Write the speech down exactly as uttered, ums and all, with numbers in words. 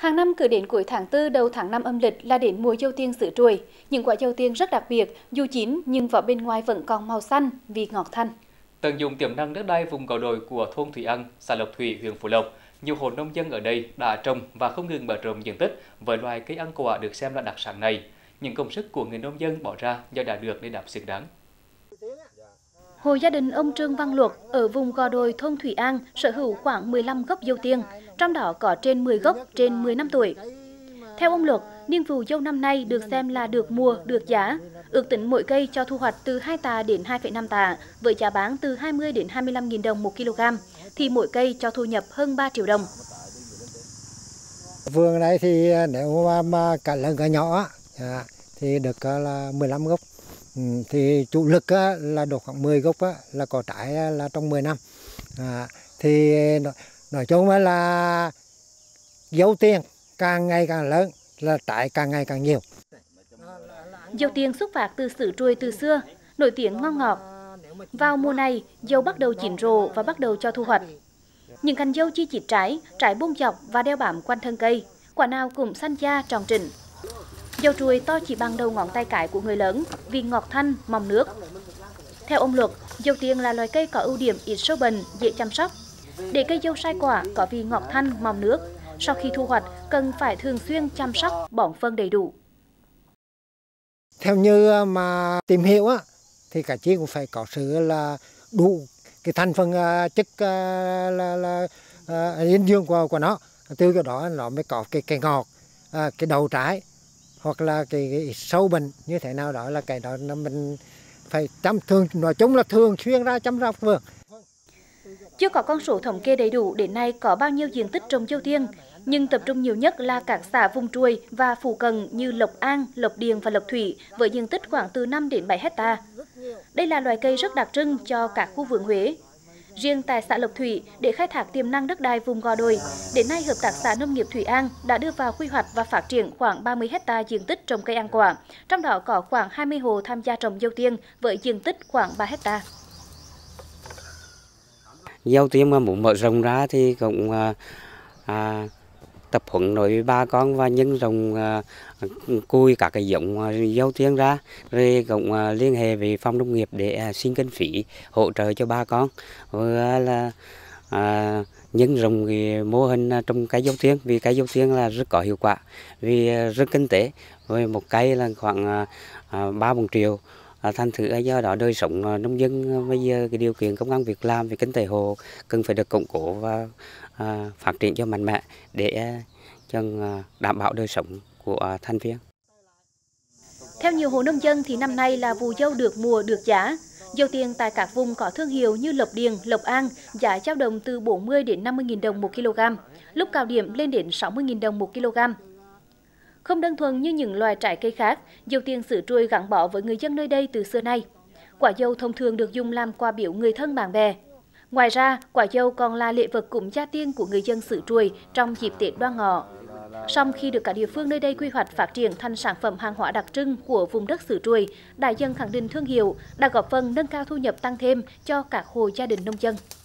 Hàng năm cứ đến cuối tháng tư đầu tháng năm âm lịch là đến mùa dâu tiên xứ Truồi. Những quả dâu tiên rất đặc biệt, dù chín nhưng vỏ bên ngoài vẫn còn màu xanh, vị ngọt thanh. Tận dụng tiềm năng đất đai vùng gò đồi của thôn Thủy An, xã Lộc Thủy, huyện Phú Lộc, nhiều hộ nông dân ở đây đã trồng và không ngừng mở rộng diện tích với loài cây ăn quả được xem là đặc sản này. Những công sức của người nông dân bỏ ra do đã được để đáp xứng đáng. Hộ gia đình ông Trương Văn Luật ở vùng gò đồi thôn Thủy An sở hữu khoảng mười lăm gốc dâu tiên, trong đó có trên mười gốc trên mười năm tuổi. Theo ông Luật, niên vụ dâu năm nay được xem là được mùa, được giá. Ước tính mỗi cây cho thu hoạch từ hai tạ đến hai phẩy năm tạ, với giá bán từ hai mươi đến hai mươi lăm nghìn đồng một kg, thì mỗi cây cho thu nhập hơn ba triệu đồng. Vườn này thì nếu mà, mà cả lớn cả nhỏ thì được là mười lăm gốc. Thì chủ lực là được khoảng mười gốc là có trái là trong mười năm. À, thì nói chung là dâu tiên càng ngày càng lớn, là trái càng ngày càng nhiều. Dâu tiên xuất phát từ xứ Truồi từ xưa, nổi tiếng ngon ngọt. Vào mùa này, dâu bắt đầu chín rộ và bắt đầu cho thu hoạch. Những cành dâu chi chít trái, trái buông dọc và đeo bám quanh thân cây, quả nào cũng xanh da tròn trĩnh. Dâu Truồi to chỉ bằng đầu ngón tay cái của người lớn, vị ngọt thanh, mọng nước. Theo ông Luật, dâu tiên là loài cây có ưu điểm ít sâu bệnh, dễ chăm sóc. Để cây dâu sai quả có vị ngọt thanh, mọng nước, sau khi thu hoạch cần phải thường xuyên chăm sóc, bón phân đầy đủ. Theo như mà tìm hiểu á, thì cả chi cũng phải có sự là đủ cái thành phần chất là, là, là dinh dưỡng của của nó, từ cái đó nó mới có cái cái ngọt, cái đầu trái hoặc là cái, cái sâu bệnh như thế nào đó, là cái đó là mình phải chăm thường, nói chung là thường xuyên ra chăm sóc vườn. Chưa có con số thống kê đầy đủ đến nay có bao nhiêu diện tích trồng dâu tiên, nhưng tập trung nhiều nhất là các xã vùng Truồi và phụ cận như Lộc An, Lộc Điền và Lộc Thủy với diện tích khoảng từ năm đến bảy hecta. Đây là loài cây rất đặc trưng cho các khu vườn Huế. Riêng tại xã Lộc Thủy, để khai thác tiềm năng đất đai vùng gò đồi, đến nay Hợp tác xã Nông nghiệp Thủy An đã đưa vào quy hoạch và phát triển khoảng ba mươi hecta diện tích trồng cây ăn quả, trong đó có khoảng hai mươi hộ tham gia trồng dâu tiên với diện tích khoảng ba hecta. Dâu tiên mà muốn mở rộng ra thì cũng à, à, tập huấn đối với bà con và nhân rộng à, cùi các cái giống à, dâu tiên ra, rồi cũng à, liên hệ với phòng nông nghiệp để à, xin kinh phí hỗ trợ cho bà con, vừa là à, nhân rộng cái mô hình trồng cây dâu tiên, vì cây dâu tiên là rất có hiệu quả, vì à, rất kinh tế, với một cây là khoảng à, ba bốn triệu. À, thành thử do đó đời sống nông dân bây giờ cái điều kiện công ăn việc làm về kinh tế hộ cần phải được củng cố và à, phát triển cho mạnh mẽ để cho đảm bảo đời sống của thành viên. Theo nhiều hộ nông dân thì năm nay là vụ dâu được mùa được giá. Dâu tiên tại các vùng có thương hiệu như Lộc Điền, Lộc An giá dao động từ bốn mươi đến năm mươi nghìn đồng một kg, lúc cao điểm lên đến sáu mươi nghìn đồng một kg. Không đơn thuần như những loài trái cây khác, dâu tiên xứ Truồi gắn bó với người dân nơi đây từ xưa nay. Quả dâu thông thường được dùng làm quà biếu người thân bạn bè. Ngoài ra, quả dâu còn là lễ vật cúng gia tiên của người dân xứ Truồi trong dịp Tết Đoan Ngọ. Song khi được cả địa phương nơi đây quy hoạch phát triển thành sản phẩm hàng hóa đặc trưng của vùng đất xứ Truồi, đã dần khẳng định thương hiệu, đã góp phần nâng cao thu nhập tăng thêm cho các hộ gia đình nông dân.